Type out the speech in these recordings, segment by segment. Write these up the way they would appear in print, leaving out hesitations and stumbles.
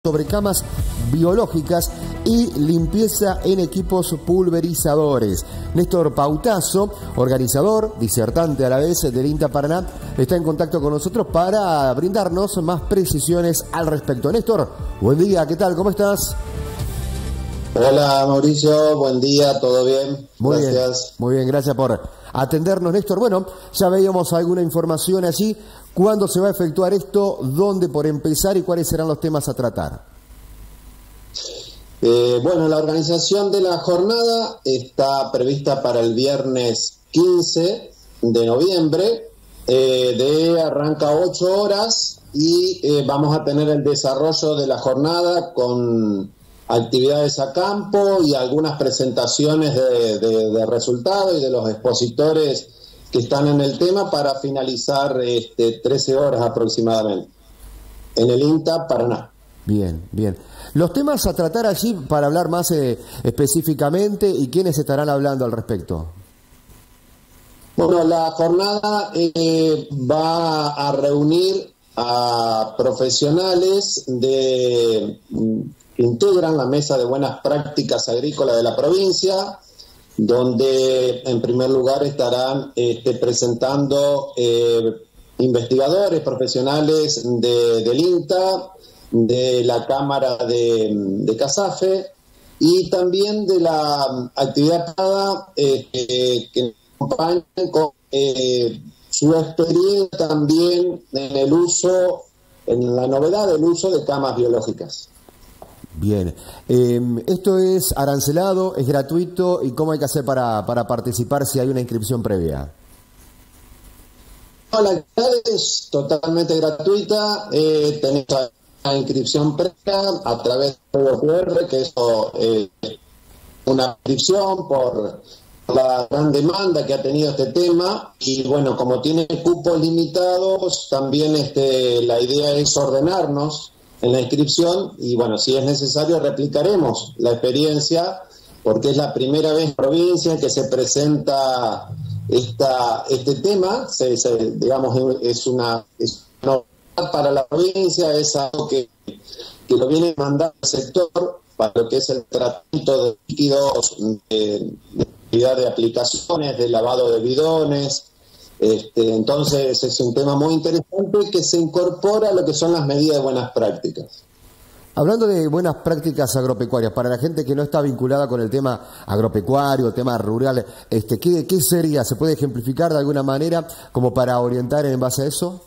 sobre camas biológicas y limpieza en equipos pulverizadores. Néstor Pautazo, organizador, disertante a la vez del INTA Paraná, está en contacto con nosotros para brindarnos más precisiones al respecto. Néstor, buen día, ¿qué tal? ¿Cómo estás? Hola Mauricio, buen día, ¿todo bien? Gracias. Muy bien, gracias por atendernos, Néstor. Bueno, ya veíamos alguna información allí. ¿Cuándo se va a efectuar esto? ¿Dónde por empezar? ¿Y cuáles serán los temas a tratar? Bueno, la organización de la jornada está prevista para el viernes 15 de noviembre. Arranca 8 horas y vamos a tener el desarrollo de la jornada con actividades a campo y algunas presentaciones de resultados y de los expositores que están en el tema para finalizar 13 horas aproximadamente en el INTA Paraná. Bien, bien. Los temas a tratar allí para hablar más específicamente y quiénes estarán hablando al respecto. Bueno, la jornada va a reunir a profesionales que integran la Mesa de Buenas Prácticas Agrícolas de la provincia, donde en primer lugar estarán presentando investigadores profesionales del INTA, de la Cámara de CASAFE y también de la actividad que acompañan con su experiencia también en la novedad del uso de camas biológicas. Bien, esto es arancelado, es gratuito, ¿y cómo hay que hacer para participar si hay una inscripción previa? No, la actividad es totalmente gratuita, tenemos la inscripción previa a través del QR, que es una inscripción por la gran demanda que ha tenido este tema, y bueno, como tiene cupos limitados, también la idea es ordenarnos en la inscripción y bueno, si es necesario replicaremos la experiencia porque es la primera vez en provincia que se presenta este tema, digamos es una novedad para la provincia, es algo que lo viene mandando el sector para lo que es el tratamiento de líquidos, de aplicaciones, de lavado de bidones. Entonces es un tema muy interesante que se incorpora a lo que son las medidas de buenas prácticas. Hablando de buenas prácticas agropecuarias, para la gente que no está vinculada con el tema agropecuario, tema rural, ¿qué sería? ¿Se puede ejemplificar de alguna manera como para orientar en base a eso?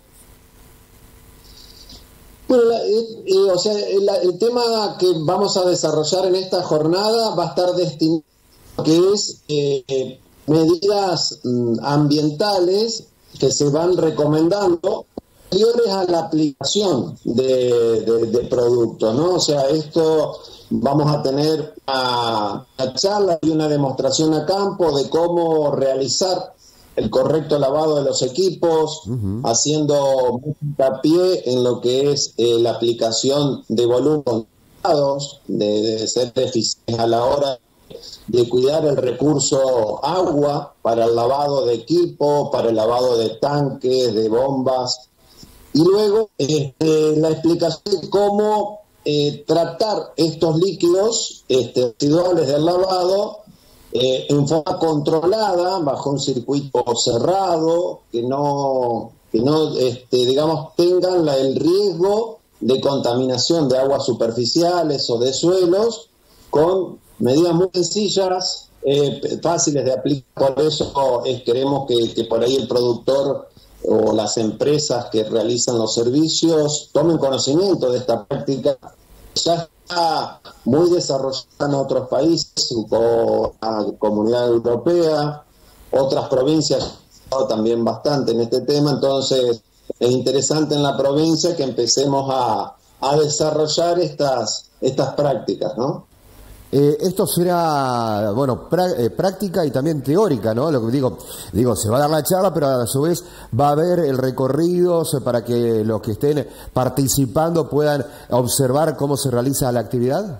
Bueno, el tema que vamos a desarrollar en esta jornada va a estar destinado a lo que es medidas ambientales que se van recomendando posteriores a la aplicación de productos, ¿no? O sea, esto vamos a tener una charla y una demostración a campo de cómo realizar el correcto lavado de los equipos, haciendo hincapié en lo que es la aplicación de volúmenes de ser eficientes a la hora de cuidar el recurso agua para el lavado de equipo, para el lavado de tanques, de bombas, y luego la explicación de cómo tratar estos líquidos residuales del lavado en forma controlada, bajo un circuito cerrado, que no digamos, tengan el riesgo de contaminación de aguas superficiales o de suelos, con medidas muy sencillas, fáciles de aplicar. Por eso queremos que por ahí el productor o las empresas que realizan los servicios tomen conocimiento de esta práctica. Ya está muy desarrollada en otros países, como la Comunidad Europea, otras provincias también bastante en este tema, entonces es interesante en la provincia que empecemos a desarrollar estas prácticas, ¿no? Esto será, bueno, práctica y también teórica, ¿no? Lo que digo, se va a dar la charla, pero a su vez va a haber el recorrido para que los que estén participando puedan observar cómo se realiza la actividad.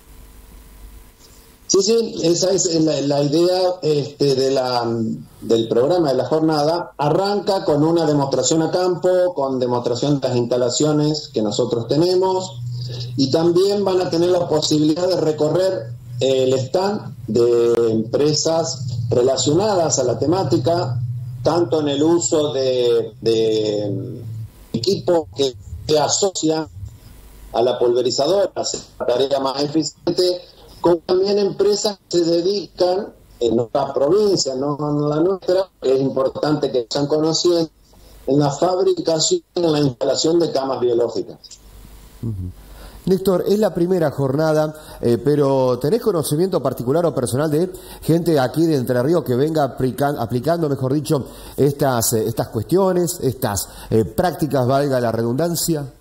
Sí, esa es la idea del programa de la jornada. Arranca con una demostración a campo, con demostración de las instalaciones que nosotros tenemos. y también van a tener la posibilidad de recorrer el stand de empresas relacionadas a la temática, tanto en el uso de equipos que se asocian a la pulverizadora, hacer la tarea más eficiente, como también empresas que se dedican en nuestra provincia, no en la nuestra, que es importante que sean conocidos, en la fabricación y en la instalación de camas biológicas. Néstor, es la primera jornada, pero ¿tenés conocimiento particular o personal de gente aquí de Entre Ríos que venga aplicando, mejor dicho, estas cuestiones, estas prácticas, valga la redundancia?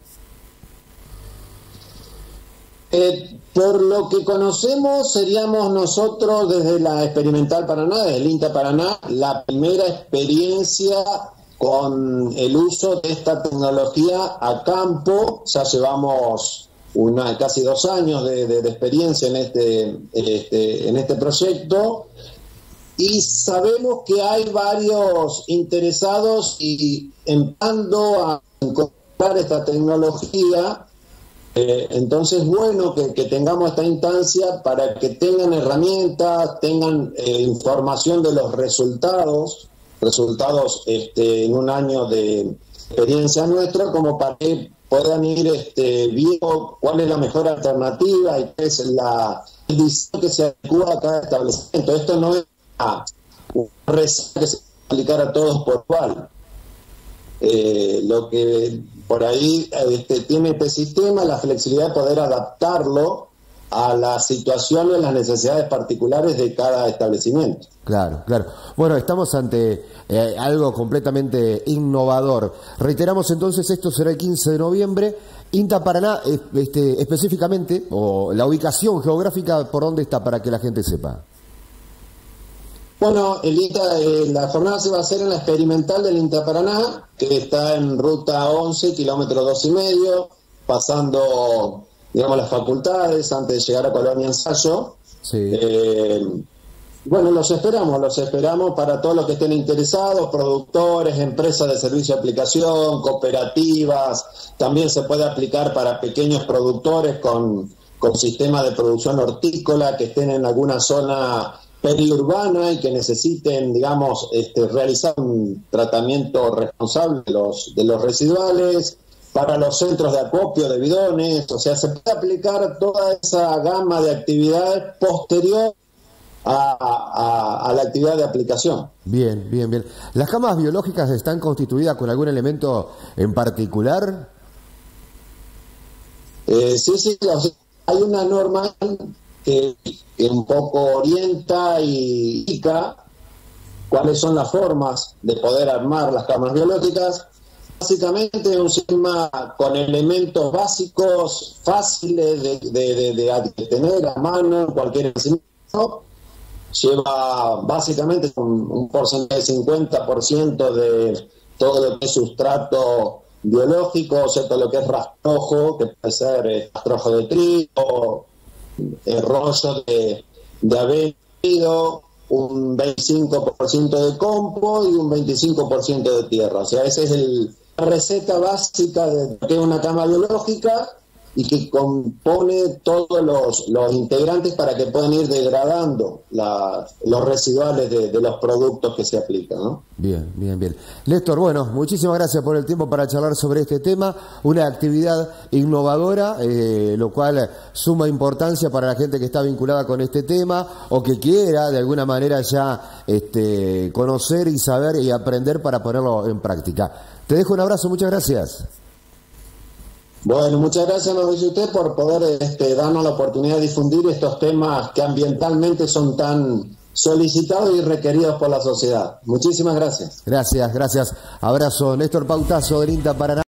Por lo que conocemos, seríamos nosotros desde la Experimental Paraná, desde el INTA Paraná, la primera experiencia con el uso de esta tecnología a campo. Ya llevamos casi 2 años de experiencia en este proyecto, y sabemos que hay varios interesados y empezando a encontrar esta tecnología. Entonces, bueno, que tengamos esta instancia para que tengan herramientas, tengan información de los resultados en un año de experiencia nuestra, como para que puedan ir viendo cuál es la mejor alternativa y qué es el diseño que se adecua a cada establecimiento. Esto no es una receta que se puede aplicar a todos por igual. Lo que por ahí tiene este sistema, la flexibilidad de poder adaptarlo a las situaciones, las necesidades particulares de cada establecimiento. Claro, claro. Bueno, estamos ante algo completamente innovador. Reiteramos entonces, esto será el 15 de noviembre. INTA Paraná, específicamente, o la ubicación geográfica, ¿por dónde está para que la gente sepa? Bueno, la jornada se va a hacer en la Experimental del INTA Paraná, que está en ruta 11, kilómetro 2,5, pasando, digamos, las facultades antes de llegar a Colonia Ensayo. Sí. Bueno, los esperamos para todos los que estén interesados, productores, empresas de servicio de aplicación, cooperativas. También se puede aplicar para pequeños productores con sistemas de producción hortícola que estén en alguna zona periurbana y que necesiten, digamos, realizar un tratamiento responsable de los residuales, para los centros de acopio de bidones. O sea, se puede aplicar toda esa gama de actividades posterior a la actividad de aplicación. Bien, bien, bien. ¿Las camas biológicas están constituidas con algún elemento en particular? Sí, hay una norma que un poco orienta y indica cuáles son las formas de poder armar las camas biológicas. Básicamente un sistema con elementos básicos, fáciles de tener a mano en cualquier nacimiento. Lleva básicamente un porcentaje de 50% de todo lo que es sustrato biológico, o sea, todo lo que es rastrojo, que puede ser rastrojo de trigo, rollo de avena, un 25% de compost y un 25% de tierra. O sea, esa es la receta básica de lo que es una cama biológica, y que compone todos los integrantes para que puedan ir degradando los residuales de los productos que se aplican, ¿no? Bien, bien, bien. Néstor, bueno, muchísimas gracias por el tiempo para charlar sobre este tema, una actividad innovadora, lo cual suma importancia para la gente que está vinculada con este tema o que quiera de alguna manera ya conocer y saber y aprender para ponerlo en práctica. Te dejo un abrazo, muchas gracias. Bueno, muchas gracias, nos dice usted, por poder darnos la oportunidad de difundir estos temas que ambientalmente son tan solicitados y requeridos por la sociedad. Muchísimas gracias. Gracias, gracias. Abrazo. Néstor Pautazo del INTA Paraná.